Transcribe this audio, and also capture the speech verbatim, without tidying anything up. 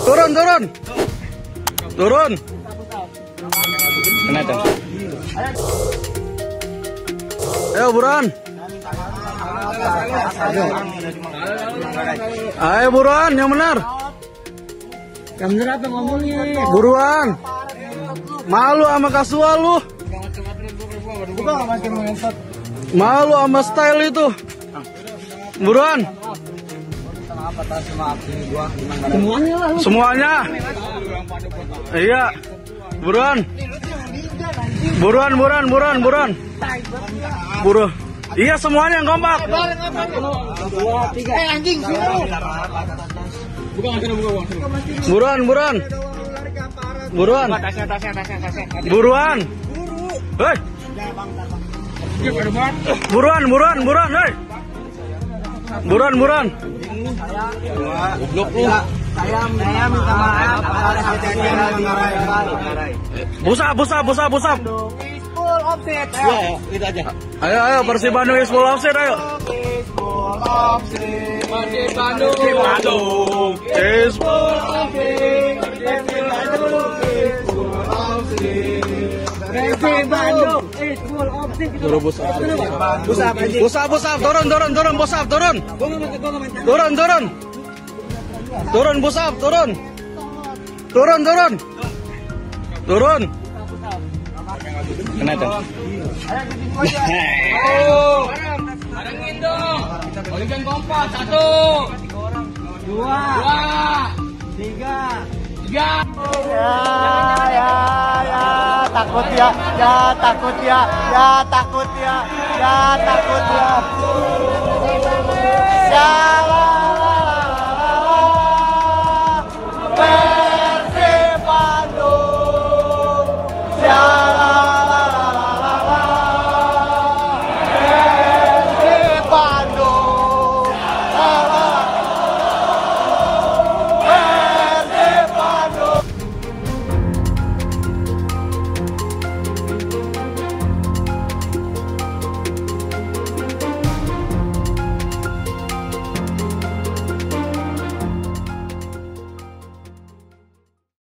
Turun, turun. Turun. Kena itu. Ayo buruan. Ayo buruan, yang benar. Yang bener apa ngomongnya? Buruan. Malu sama kasual lu. Malu sama style itu. Buruan. Semuanya lah. Semuanya. Iya. Buruan. Buruan, buruan, buruan, buruan. Buruan. Iya semuanya yang kompak. Dua, tiga. Eh anjing suruh. Buruan, buruan. Buruan. Buruan. Hei. Buruan, buruan, buruan, hei. Buruan, buruan. Saya saya minta maaf. Busap, busap, busap, busap. Full offset. Ya, itu aja. Ayo, ayo, Persib Bandung is full offset, ayo. Full offset. Persib Bandung. Bandung is full offset. Persib Bandung is full offset. Persib Bandung is full offset. Turun busap. Busap, Busap, busap, turun, turun, turun, busap, turun. Turun, turun. Turun, busap, turun. Turun, turun. Turun. Kena itu. Oh, barengin dong. Oligan kompak. Satu, dua, tiga, tiga. Ya, ya, ya, takut ya, ya takut ya, ya takut ya, ya takut ya. Salah.